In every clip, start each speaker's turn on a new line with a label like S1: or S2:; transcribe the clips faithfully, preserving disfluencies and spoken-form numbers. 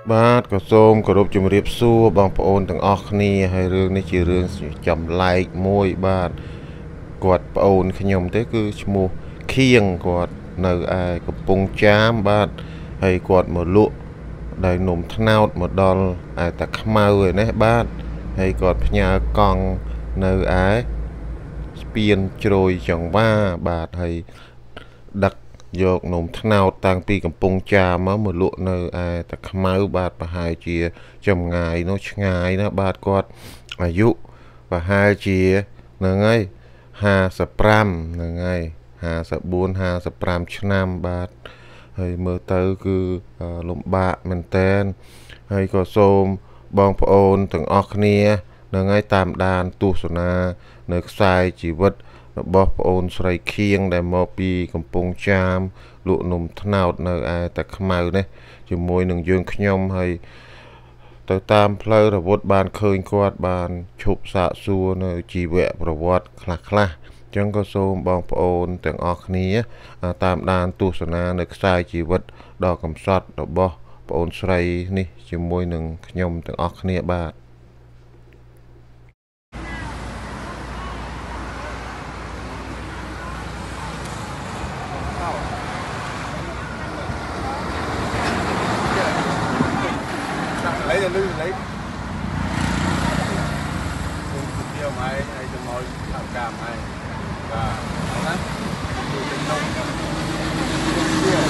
S1: បាទក៏សូមគោរពជំរាបសួរបងប្អូនទាំងអស់គ្នាហើយរឿងនេះជារឿងចម្លែកមួយបាទគាត់ប្អូនខ្ញុំទេគឺឈ្មោះខៀងគាត់នៅឯកំពង់ចាមបាទហើយគាត់មកលក់ដោយនំត្នោតមកដល់ឯតាខ្មៅឯនេះបាទហើយគាត់ផ្ញើកង់នៅឯស្ពានជ្រោយចង្វាបាទហើយដឹកយកនំត្នោតតាំងពីកំពង់ចាមមកមកលក់នៅឯតាខ្មៅបាទប្រហែលជាចម្ងាយនោះឆ្ងាយណាបាទគាត់អាយុប្រហែលជាហ្នឹងហើយห้าสิบห้าហ្នឹងហើយห้าสิบสี่ ห้าสิบห้าឆ្នាំបាទហើយមើលទៅគឺលំបាកមែនតើហើយក៏សូមបងប្អូនទាំងអស់គ្នាហ្នឹងហើយតាមដានទស្សនានៅខ្សែជីវិតរបស់ប្អូនស្រីខៀងដែលមកពីកំពង់ចាមលក់នំត្នោតនៅឯតាខ្មៅនេះជាមួយនឹងយើងខ្ញុំហើយទៅតាមផ្លូវរវត្តបានឃើញគាត់បានឈប់សាកសួរនៅជីវប្រវត្តិខ្លះខ្លះអញ្ចឹងក៏សូមបងប្អូនទាំងអស់គ្នាតាមដានទស្សនានៅខ្សែជីវិតដ៏កំសត់របស់ប្អូនស្រីនេះជាមួយនឹងខ្ញុំទាំងអស់គ្នាបាទ
S2: lấy cho lư lấy cùng cục tiêu máy hay cho mồi thảo cam hay và đó từ trên nông kia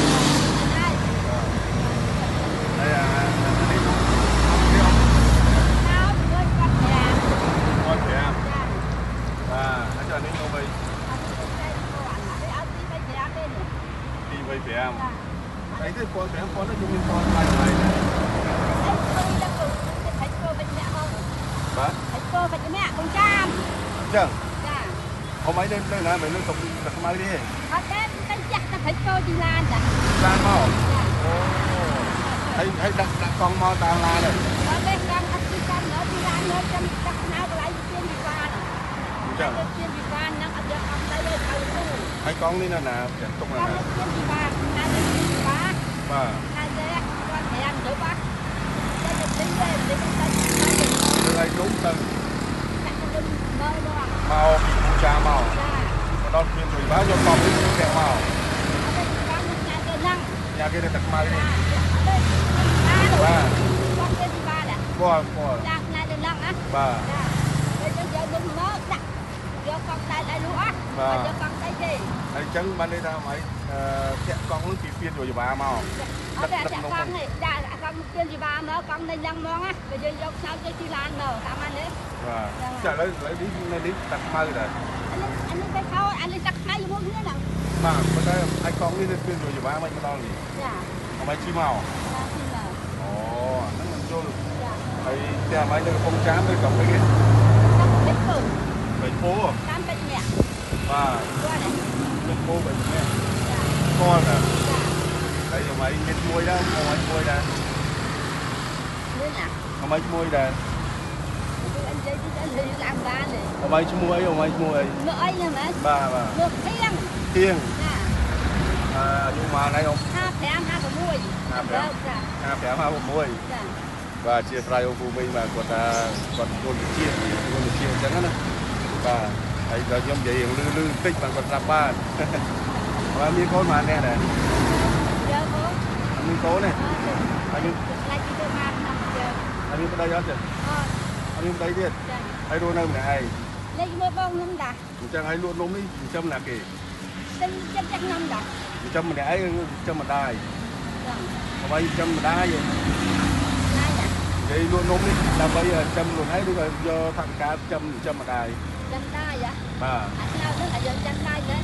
S2: đây là đây nông con trẻ và nó cho đến nông bây đi bây trẻ em đấy cái con trẻ con nó chung mình con bài này Hả?
S3: Thầy cô phải cho mẹ con cam.
S2: Chẳng? Dạ. Hôm ấy lên đây là mình lên tổng đặt máy đi.
S3: Ở đây cái chắc là thầy cô đi lan rồi.
S2: Lan mau.
S3: Dạ.
S2: Ồ. Hay hay đặt đặt con mau ta lan rồi.
S3: Ở đây con ăn đi con nữa đi lan nữa trong chắc nào lại tiên đi qua rồi.
S2: Chẳng?
S3: Tiên đi qua nó ở đây ông đây đây thầy cô.
S2: Hay con đi nào nào, chẳng tung nào nào.
S3: Tiên đi qua, hai đây tiên đi qua.
S2: Vâng.
S3: Hai đây con thèm nữa quá. Đây là đi về đi đây.
S2: Đây đúng từ màu trà màu đón phiên thủy báo cho con đi kẹo màu nhà kia để tặng mai đi ba qua qua ba anh chân ban đây ra mấy kẹo con lúc chỉ phiên rồi bà màu
S3: ở đây con này dạ con tiên gì ba nữa con nên lăng món á bây giờ dọc sao cho chi lan nữa cảm ơn đấy
S2: và chờ lấy lấy đi nên đi đặt mai rồi
S3: anh anh đi sau anh đi đặt mai vô thế nào
S2: mà có cái anh con đi lên phiên rồi bà mấy cái đó gì
S3: dạ
S2: có mấy chi màu ồ nó mình vô thầy cha mấy cái phong trám với cộng cái cái bệnh phố à
S3: cam bệnh mẹ
S2: và bệnh phố bệnh mẹ con à đây là mấy cái muối đó có mấy muối đây có mấy muối đây có mấy muối có mấy muối ba ba thiên à nhưng mà này không
S3: hai phèm hai cái muối
S2: hai phèm hai phèm hai muối và chia sẻ ông phụ mình mà còn còn còn chia còn chia chẳng nữa và thấy là giống vậy lư lư tích bằng còn rạp ba và miếng con mà nè này anh miếng cố này anh miếng anh miếng đây đó chứ anh miếng đây đi hay luôn em này
S3: lấy mua bông năm đã
S2: chẳng hay luôn nôm đi trăm là kì
S3: trăm trăm năm đã
S2: trăm mà đái trăm mà đai có bao trăm mà đai vậy vậy luôn nôm đi là bây giờ trăm luôn thấy rồi do thằng cá trăm trăm mà đai
S3: trăm đai vậy
S2: à
S3: anh nào nữa là giờ trăm đai đấy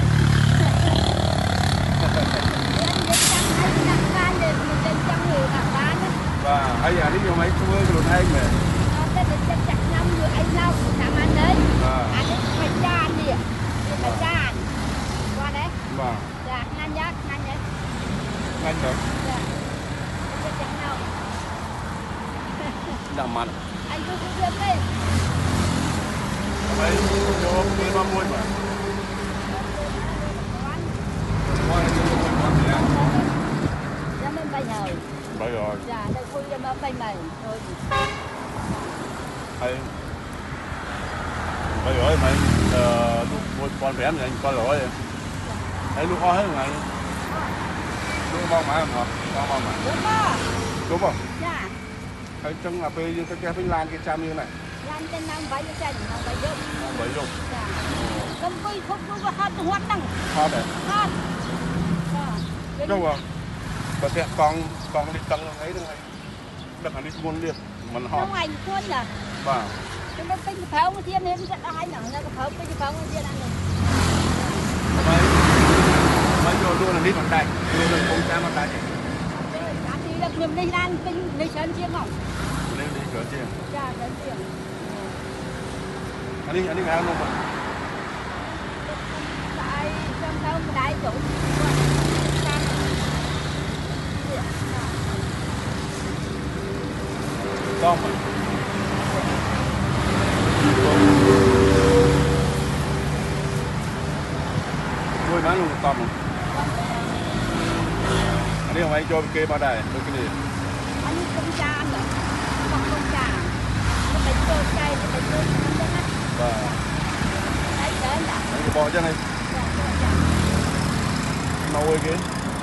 S2: và hay là đi vô mấy chú ơi luôn hay mà
S3: cái được chắc chắc năm rồi anh lâu làm ăn đấy anh ấy phải cha đi phải cha qua đấy
S2: vâng
S3: dạ nhanh nhất nhanh nhất
S2: nhanh được
S3: dạ chắc chắc nào
S2: đậm mặn
S3: anh cứ cứ đi đi
S2: đây vô đi ba mươi mà
S3: bây giờ
S2: Bởi rồi.
S3: dạ đây vui mà bay mày thôi
S2: hay bây giờ mày lúc một con bé này con lỗi thấy lúc o hết ngày lúc mong mà hả mong mong mà
S3: đúng không
S2: đúng không
S3: dạ
S2: hay trong là bây giờ cái cái lan cái cham như này
S3: lan trên năm bảy cái chân năm bảy dụng
S2: bảy dụng
S3: dạ không vui không vui có hot hot đằng
S2: hot đấy
S3: hot
S2: đúng không và sẽ con con đi tăng ấy được này được anh đi buôn liệt mình hot
S3: không anh buôn là
S2: và
S3: chúng nó tinh pháo một thiên nên rất là hay nặng là cái pháo tinh pháo một thiên ăn được
S2: mấy mấy giờ luôn là đi bằng tay luôn là không cha bằng tay
S3: đi là mình đi lan tinh đi sơn chiên không
S2: lên đi cửa chiên
S3: dạ sơn chiên
S2: anh đi anh đi ăn không mà
S3: tại trong đâu mà đại chủ
S2: con mà vui má luôn con mà anh đi không anh cho kê bao đài được cái gì
S3: anh đi công cha anh rồi không công cha nó phải cho chay nó phải cho nó hết
S2: và
S3: đấy đấy là
S2: anh bỏ cho này màu ơi kìa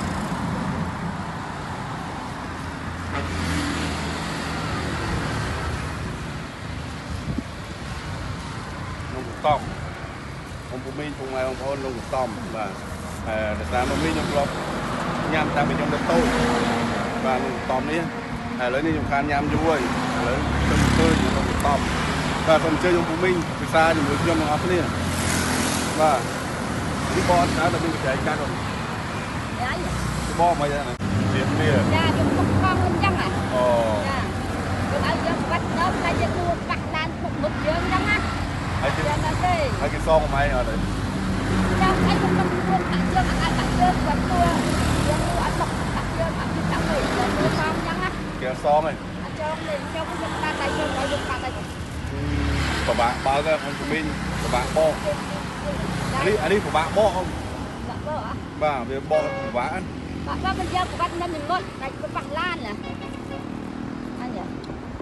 S2: nông cục tôm ông phụ minh phụ mai ông ôn nông cục tôm và để ra nó minh trong lọc nhằm ta bị trong đất tôi và nông cục tôm này lấy đi dùng khăn nhằm vui lấy tâm chơi nông cục tôm và phần chơi trong phụ minh từ xa thì người dân nó áp lên và đi bo đã là mình chạy cá rồi đi bo mà vậy này điện bia
S3: dạ chúng không con lên chăng à
S2: ồ
S3: dạ chúng ai dân bắt đó ta dân mua bắt đàn một một dương chăng á
S2: ai cái
S3: dạ là cái
S2: ai cái son mày ở đây
S3: đâu anh không không luôn bắt dương anh bắt dương bắt tua dương mua anh bắt bắt dương bắt dương bắt người là mua con chăng á
S2: cái son này
S3: anh cho lên cho cái dân ta tay dương lại dùng ta tay
S2: của bạn bao giờ ông phụ minh của bạn bo anh đi anh đi của bạn bo không
S3: dạ bo à
S2: và về bo của bạn
S3: bạn có cái dương của bạn nên mình mất này của bạn lan nè anh nhỉ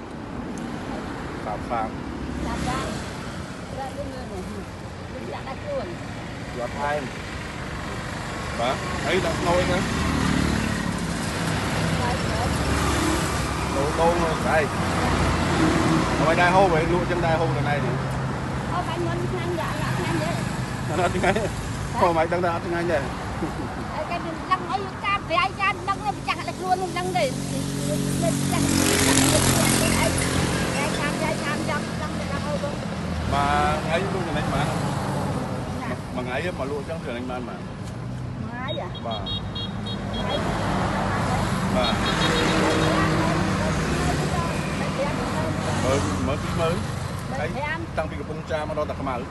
S2: phạm phạm
S3: dạ dạ dạ đúng rồi nè đúng dạ đã luôn
S2: giọt hai và ấy đặt nôi nữa đồ tô rồi đây ngoài đai hô vậy lụa chân đai hô lần này thì
S3: ô phải muốn ăn dạ dạ ăn đấy
S2: nó tiếng ấy thôi mày đang đang tiếng anh vậy
S3: cái đăng ấy cam về ai cam đăng nó chặt lại luôn luôn đăng để chặt ai cam ai cam đăng đăng để đăng không
S2: mà ấy luôn là anh mà mà ngày mà lụa trong trường anh man mà
S3: ai à
S2: và và mới mới mới ấy tăng bị cái bông cha mà đo đặt mà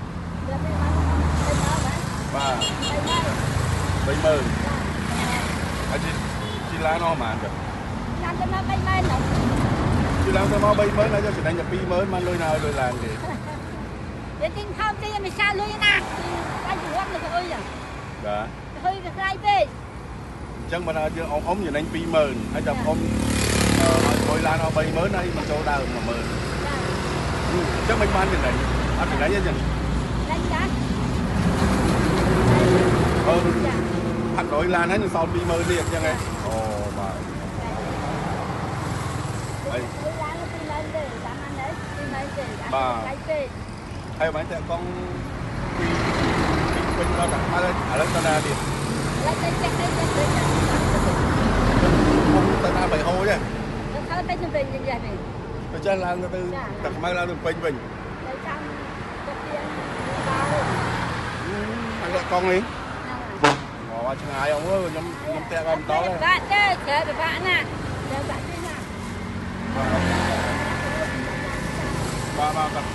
S2: và bảy mươi anh chị chị lá nó mà được
S3: làm cho nó bay bay nữa
S2: chị làm cho nó bay mới là cho chị đánh nhập pi mới mà lôi nào lôi làm thì
S3: để tin không tin mình sao lôi nè anh chủ ăn được thôi à
S2: đã
S3: hơi được lại về
S2: chân mà chứ ông ống gì đánh pi mờ hay chồng ông lôi lá nó bay mới này mà cho đào mà mờ chắc mấy man thì này anh phải đánh nhá
S3: đánh cá
S2: ờ hạt đổi lan hết sau pi mờ liệt như này ồ mà đây bà hay mấy thằng con đi bên đó đặt ở đây ở đây ta đi không ta na bảy hô chứ tôi chơi là người tư đặt mai là được bình bình ăn lại con đi ngồi chừng ai ông ơi nhóm nhóm te con to đấy
S3: bạn chơi chơi với bạn nè chơi bạn chơi nè
S2: ba ba đặt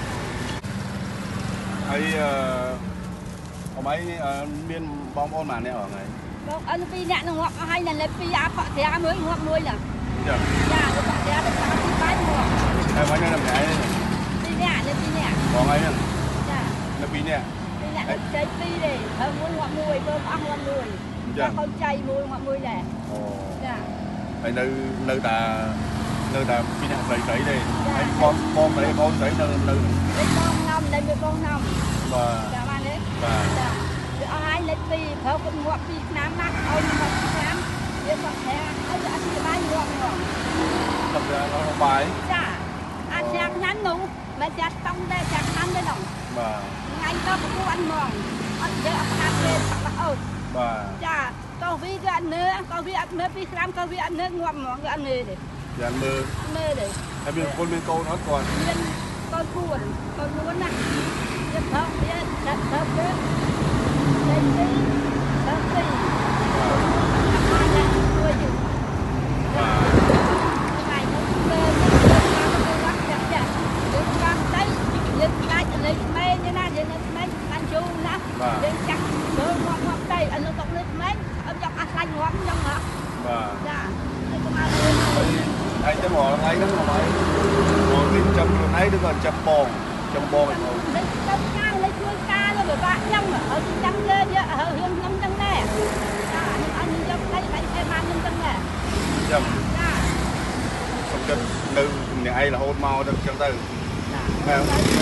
S2: ấy có mấy miên bom ôn mà này ở này
S3: anh pi nhạn nó ngọc hay là lấy pi áp thì áp mới ngọc nuôi nè
S2: dạ
S3: dạ các bạn đã được áp pi bái ngọc
S2: hay mấy cái làm cái
S3: pi nhạn lên pi nhạn
S2: còn ấy nè
S3: dạ
S2: là pi nè
S3: pi nhạn chơi pi đi hơn muốn ngọc nuôi bơm ăn ngọc nuôi dạ không chay nuôi ngọc nuôi nè
S2: ồ
S3: dạ
S2: phải nơi nơi ta nơi là khi nhận giấy giấy đây anh con con đấy con giấy nơi nơi
S3: con năm đây con năm
S2: và
S3: dạ bạn đấy
S2: và
S3: ở hai lấy tì thợ con ngọt tì nám nát ôi ngọt nám để còn thế anh anh đi bay ngọt ngọt
S2: thật ra nó không bài
S3: dạ anh chặt ngắn nụ mà chặt tông đây chặt ngắn đây đồng
S2: và
S3: ngày đó cũng ăn ngon anh giờ ăn ăn lên hoặc là ơi
S2: và
S3: dạ con vi cái ăn nữa con vi ăn nữa vi làm con vi ăn nữa ngọt ngọt cái ăn nữa đấy
S2: dạ mơ
S3: mơ đấy
S2: em biết con bên câu nó còn
S3: bên con cuốn con cuốn nè cái thợ kia thợ thợ kia đây đi thợ đi và nuôi chứ và ngày nó mơ nó nó nó chặt chặt đến con đấy đến lại lấy mê như nào đến mê ăn chu nè đến chặt bơ ngọt ngọt đây anh nó tóc lên mê ông dọc ăn xanh ngọt trong hả
S2: và
S3: dạ đây có ăn lên
S2: anh sẽ bỏ ngay đó mà mấy bỏ cái chấm luôn ấy đừng còn chấm bò chấm bò mình thôi
S3: lấy chấm ca lấy chuối ca rồi bởi bạn nhông ở trên trắng lên vậy ở hương nông trắng nè anh đi dọc đây đây em ăn nông trắng nè
S2: chấm không chấm nữ này ai là hôn màu được chấm từ mèo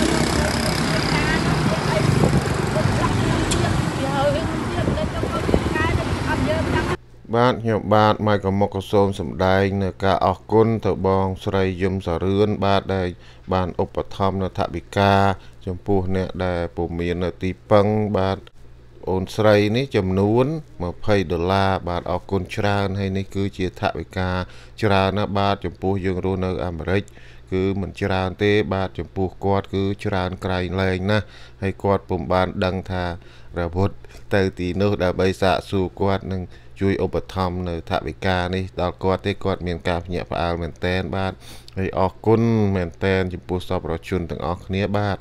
S1: បាទខ្ញុំបាទម៉ៃក៏មកក៏សូមសម្ដែងនៅការអរគុណទៅបងស្រីយឹមសារឿនបាទដែលបានឧបត្ថម្ភនៅថវិកាចំពោះអ្នកដែលពុំមាននៅទីពឹងបាទអូនស្រីនេះចំនួន20ដុល្លារបាទអរគុណច្រើនហើយនេះគឺជាថវិកាច្រើនណាស់បាទចំពោះយើងរស់នៅអាមេរិកគឺមិនច្រើនទេបាទចំពោះគាត់គឺច្រើនក្រៃលែងណាស់ហើយគាត់ពុំបានដឹងថារវត្តទៅទីនោះដើម្បីសាកសួរគាត់នឹងជួយឧបត្ថម្ភនៅថវិកានេះដល់គាត់ទេគាត់មានការភ្ញាក់ផ្អើលមែនតែនបាទហើយអរគុណមែនតែនចំពោះសប្បុរសជនទាំងអស់គ្នាបាទ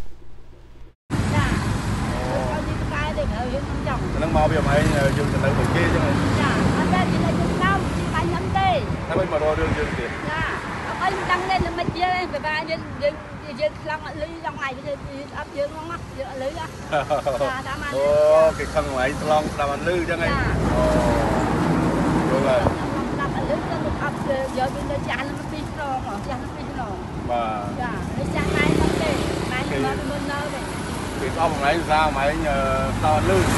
S2: នឹងមកវាមិនយើងទៅនៅប្រគេចឹង
S3: ចាអត់តែយើងនៅក្នុងទីបាញ់ហ្នឹងទេ
S2: តែមិនមករករឿងយើងទៀត
S3: ចាអត់ដឹងទេមិនយើងទេបែរយើងយើងយើងខ្លាំងអត់លឺដល់ថ្ងៃយើងអត់យើងមកយើងអត់លឺចាតាមមក
S2: អូគេខឹងថ្ងៃឆ្លងស្ដាប់អត់លឺចឹងហីអូយល់ហើយ
S3: ស្ដាប់អត់លឺទៅអត់យកទៅចាស់នឹងពីស្រងចាស់នឹងពីស្រង
S2: បាទ
S3: ចាហើយចាស់ណៃមកទេណៃមកមុននៅទេ
S2: គេអស់ថ្ងៃsao mà anh saoអត់លឺ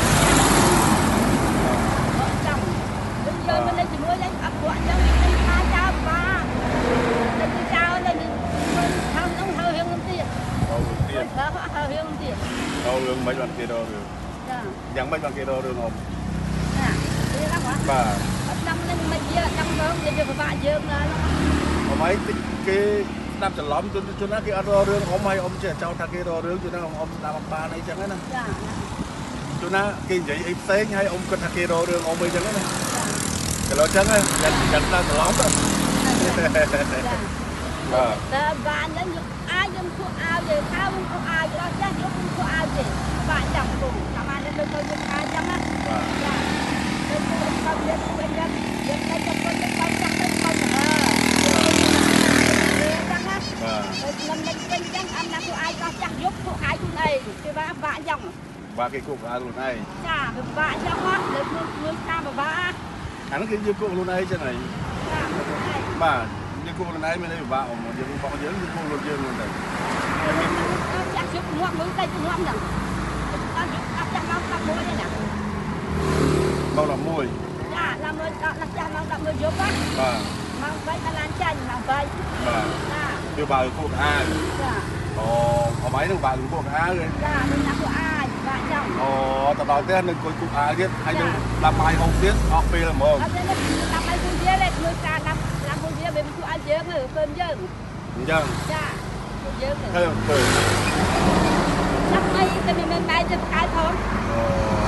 S3: យើងមិនលេចជាមួយលេចអត់ពួកយើងលេចថាចោលបាទលេចចោលលេចថានោះហើរឿងនោះទៀត
S2: អូទៀត
S3: ហើហើរឿងនោះទៀត
S2: អូរឿងមិនបានគេរករឿង
S3: ចា
S2: យ៉ាងមិនបានគេរករឿងអម
S3: ចាទេឡាបាទ
S2: បាទ
S3: អត់ដឹងនឹងមិនយកដឹងរឿងនិយាយពិបាកយើងណា
S2: អមឯងគេស្ដាប់ច្រឡំជនជនណាគេអត់រករឿងអមហើយអមចេះចោលថាគេរករឿងជនណាអមស្ដាប់អត់បានអីចឹងណា
S3: ចា
S2: ជនណាគេនិយាយអីផ្សេងហើយអមគិតថាគេរករឿងអមអីចឹងណាតែលោកចឹងយ៉ាងយ៉ាងស្ដាប់ច្រឡំទៅបាទ
S3: តែបានហ្នឹងអាចយើងគួរឲ្យយើងថាយើងគួរឲ្យដល់ចាស់យើងគួរឲ្យទេបាទចាំគូតាមបានទៅទៅយើងថាចឹងណា
S2: បាទ
S3: ចាទៅទៅទៅយើងវិញយើងយើងទៅទៅទៅទៅចាំទៅទៅអឺចាំណាបាទខ្ញុំមិនវិញចឹងអត់ណាគួរឲ្យដល់ចាស់យប់គួរឲ្យខ្លួនឯងគេថាបាក់ចឹង
S2: បាទគេគួរឲ្យខ្លួនឯង
S3: ចាបាក់ចឹងមកលើខ្លួនខ្លួនតាមបាក់
S2: អានោះគឺយើងគួរខ្លួនឯងចឹងហើយ
S3: ចា
S2: បាទយើងគួរខ្លួនឯងមានអីពិបាកអមយើងបងយើងយើងគួរខ្លួនយើងហ្នឹងទៅ
S3: ចាស់ជិះងាប់មើលតែងាប់ហ្នឹងអត់អត់ចាស់មកដល់មួយទេណា
S2: មកដល់មួយ
S3: ចាដល់មួយដល់ចាស់មកដល់មួយយប់បាទមកបីដល់ឡានចាញ់មកបី
S2: បាទ
S3: ចា
S2: គឺបើគួរអាវ
S3: ចា
S2: អូអមឯងនឹងបើគួរអាវ
S3: ចានឹងដាក់គួរអាវបាក់ចឹង
S2: អូទៅដល់ផ្ទះនឹងគួរគួរអាវទៀតហើយនឹងដាក់បាយហូបទៀតអស់ពេលហ្មង
S3: អត់ទេដាក់បាយគួរទៀតលេជួយការដាក់ដាក់គួរទៀតវាគួរឲ្យយើងទៅពើយើង
S2: អញ្ចឹង
S3: ចាយើងទៅ
S2: ទៅទៅ
S3: ចាប់អីទៅមានតែទៅខែផង
S2: អូ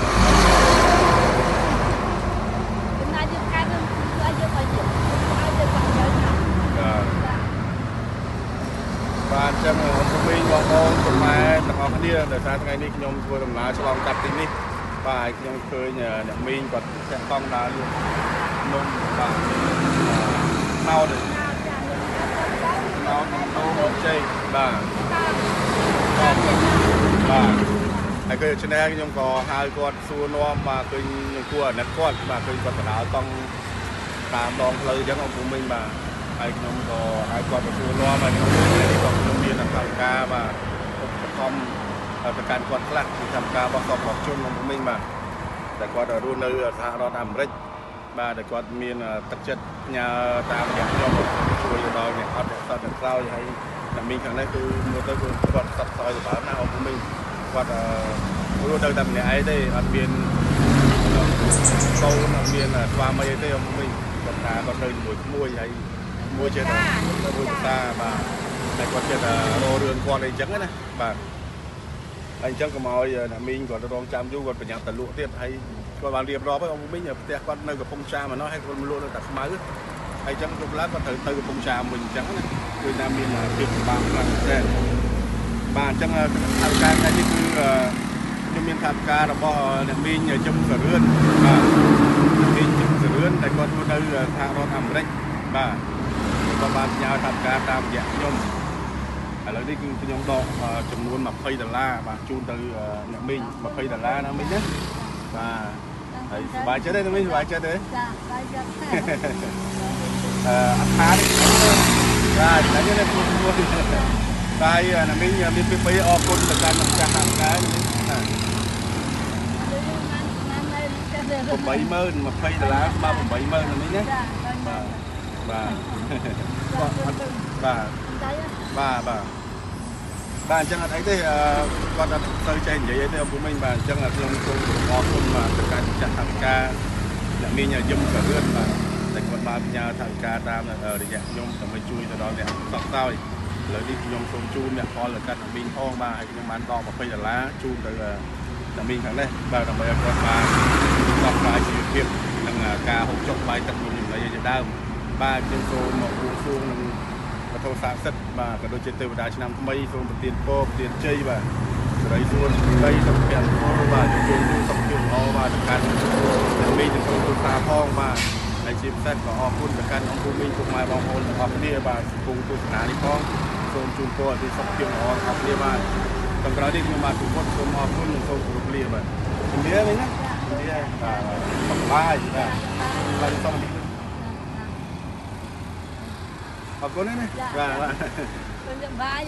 S3: ចំណាយទៅខែទៅឲ្យយើងឲ្យយើងឲ្យយើងបាក់យើងចា
S2: បាទចឹងអរគុណបងប្អូនពុកម៉ែទាំងអស់គ្នាដែលថាថ្ងៃនេះខ្ញុំធ្វើដំណើរឆ្លងកាត់ទីនេះបាទខ្ញុំឃើញអ្នកមីងគាត់ចាក់កង់ដើរលក់នំបាទណោតណោតអូជ័យបាទបាទហើយគឺឆ្នេះខ្ញុំក៏ហៅគាត់សួរនាំបាទឃើញខ្ញុំគួរអាណិតគាត់បាទឃើញគាត់បដើតង់តាមដងផ្លូវចឹងអង្គមីងបាទហើយខ្ញុំក៏ហៅគាត់ទៅសួរនាំហើយខ្ញុំនេះក៏ខ្ញុំមានអត្ថការបាទឧបត្ថម្ភទៅកាន់គាត់ខ្លះពីកម្មការរបស់សពរបស់ជនក្នុងមិញបាទតែគាត់រស់នៅសហរដ្ឋអាមេរិកបាទតែគាត់មានទឹកចិត្តផ្ញើតាមរយៈខ្ញុំជួយដល់អ្នកអត់អ្នកសត្វអ្នកក្រោយហើយតែមីងខាងនេះគឺមើលទៅគឺគាត់សត្វសោយសម្រាប់ណាអពុមីងគាត់រស់នៅតែម្នាក់ឯងទេអត់មានកូនអត់មានស្វាមីអីទេអពុមីងគាត់ថាគាត់នៅជាមួយក្មួយហើយមួយចេះតែមួយតាបាទតែគាត់ចេះតែរករឿងគាត់អីចឹងណាបាទហើយអញ្ចឹងក៏មកឲ្យអ្នកមីងគាត់រងចាំយូរគាត់ប្រញាប់តែលក់ទៀតហើយគាត់បានរៀបរាប់ហើយអពុមីងផ្ទះគាត់នៅកំពង់ចាមហ្នឹងហើយគាត់លក់នៅតែខ្មៅហើយអញ្ចឹងយប់ឡើងគាត់ត្រូវទៅកំពង់ចាមវិញអញ្ចឹងណាគឺថាមានភាពលំបាកខ្លាំងដែរបាទអញ្ចឹងថវិកាថ្ងៃនេះគឺខ្ញុំមានថវិការបស់អ្នកមីងជំសរឿនបាទអ្នកមីងជំសរឿនដែលគាត់រស់នៅសហរដ្ឋអាមេរិកបាទគាត់បានផ្ញើថវិកាតាមរយៈខ្ញុំឥឡូវនេះគឺខ្ញុំដកចំនួនยี่สิบដុល្លារបាទជូនទៅអ្នកមីងยี่สิบដុល្លារណាមីងណាបាទហើយសប្បាយចិត្តទេមីងសប្បាយចិត្តទេចាសប្បាយចិត្តអឺអត្ថានេះបាទតែនេះនេះមួយមួយតែណាមីងមានពីពីអរគុណទៅកាន់ម្ចាស់ខាងក្រៅនេះណាeightម៉ឺនยี่สิบដុល្លារស្មើeightម៉ឺនណាមីងណាបាទបាទបាទបាទបាទបាទអញ្ចឹងអត់អីទេគាត់អត់ទៅចេះនិយាយអីទេអពុមីងបាទអញ្ចឹងខ្ញុំសូមអរគុណបាទទៅកាន់ម្ចាស់ថវិកាអ្នកមីងយឹមសរឿនបាទតែគាត់បានផ្ញើថវិកាតាមរយៈខ្ញុំដើម្បីជួយទៅដល់អ្នកសក់សោយឥឡូវនេះខ្ញុំសូមជូនអ្នកផលទៅកាន់អ្នកមីងផងបាទហើយខ្ញុំបានដកยี่สิบដុល្លារជូនទៅអ្នកមីងខាងនេះបាទដើម្បីឲ្យគាត់បានដោះស្រាយជីវភាពនិងការហូបចុកបាយទឹកមួយចំណីជាដើមបាទខ្ញុំសូមមកបួងសួងនឹងវត្ថុស័ក្តិសិទ្ធិបាទក៏ដូចជាទេវតាឆ្នាំថ្មីសូមប្រទានពរប្រទានជ័យបាទសេរីសួស្ដីសុខភាពល្អបាទជូនសុខភាពល្អបាទទៅកាន់អ្នកមីងទៅសូមទូតាផងបាទហើយជាពិសេសក៏អរគុណទៅកាន់អង្គមីងពុកម៉ែបងប្អូនទាំងអស់គ្នាបាទកំពុងទស្សនានេះផងសូមជូនពរឲ្យសុខភាពល្អទាំងអស់គ្នាបាទតាមក្រោយនេះខ្ញុំបាទសូមសូមអរគុណនិងសូមគោរពលាបាទជំរាបវិញណាជំរាបបាទសប្បាយបាទបាទសូមអរគុណណាបាទបាទសប្បាយ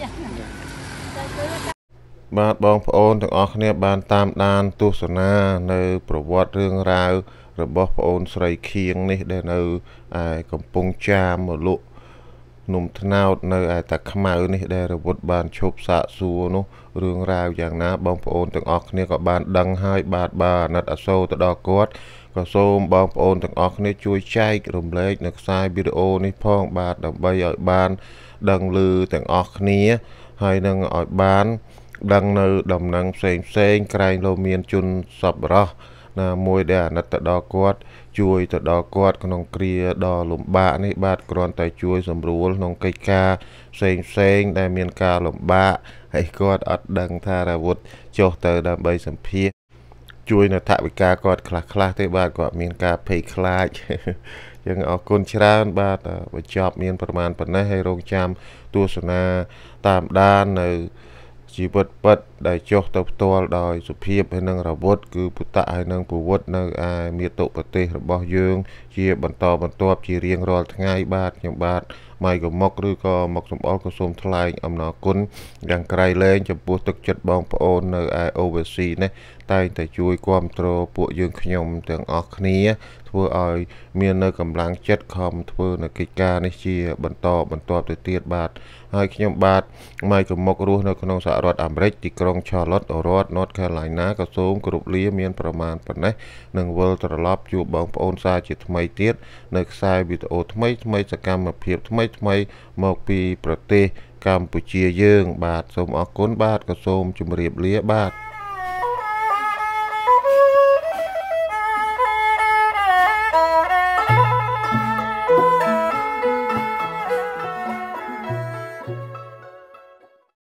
S1: បាទបងប្អូនទាំងអស់គ្នាបានតាមដានទស្សនានៅប្រវត្តិរឿងរ៉ាវរបស់ប្អូនស្រីខៀងនេះដែលនៅឯកំពង់ចាមមកលក់នំត្នោតនៅឯតាខ្មៅនេះដែលរវត្តបានឈប់សាកសួរនោះរឿងរ៉ាវយ៉ាងណាបងប្អូនទាំងអស់គ្នាក៏បានដឹងហើយបាទបាទអាណិតអាសូរទៅដល់គាត់ក៏សូមបងប្អូនទាំងអស់គ្នាជួយចែករំលែកនៅខ្សែវីដេអូនេះផងបាទដើម្បីឲ្យបានដឹងឮទាំងអស់គ្នាហើយនឹងឲ្យបានដឹងនៅដំណឹងផ្សេងផ្សេងក្រែងលោមានជនសប្បុរសណាមួយដែលអាណិតទៅដល់គាត់ជួយទៅដល់គាត់ក្នុងគ្រាដ៏លំបាកនេះបាទគ្រាន់តែជួយសម្រួលក្នុងកិច្ចការផ្សេងផ្សេងដែលមានការលំបាកហើយគាត់អត់ដឹងថារាវុធចុះទៅដើម្បីសម្ភាសជួយនៅថវិកាគាត់ខ្លះខ្លះទេបាទគាត់មានការភ័យខ្លាចយើងអរគុណច្រើនបាទបញ្ចប់មានប្រមាណប៉ុណ្ណេះហើយរងចាំទស្សនាតាមដាននៅជីវិតពិតដែលចុះទៅផ្ទាល់ដោយសុភាពហើយនឹងរាវុធគឺពុទ្ធៈហើយនឹងពវុធនៅឯមាតុប្រទេសរបស់យើងជាបន្តបន្ទាប់ជារៀងរាល់ថ្ងៃបាទខ្ញុំបាទម៉ៃកមុកឬក៏មុកសំអល់ក៏សូមថ្លែងអំណរគុណយ៉ាងក្រៃលែងចំពោះទឹកចិត្តបងប្អូននៅឯ Overseas នេះតែងតែជួយគ្រប់គ្រងពួកយើងខ្ញុំទាំងអស់គ្នាធ្វើឲ្យមាននៅកម្លាំងចិត្តខំធ្វើនៅកិច្ចការនេះជាបន្តបន្ទាប់ទៅទៀតបាទហើយខ្ញុំបាទម៉ៃកមុករស់នៅក្នុងសហរដ្ឋអាមេរិកទីក្រុង Charlotte រដ្ឋ North Carolina ក៏សូមគោរពលាមានប្រមាណប៉ុណ្ណេះនឹងវិលត្រឡប់ជួបបងប្អូនសាជាថ្មីទៀតនៅខ្សែវីដេអូថ្មីថ្មីសកម្មភាពថ្មីថ្មីមកពីប្រទេសកម្ពុជាយើងបាទសូមអរគុណបាទក៏សូមជម្រាបលាបាទ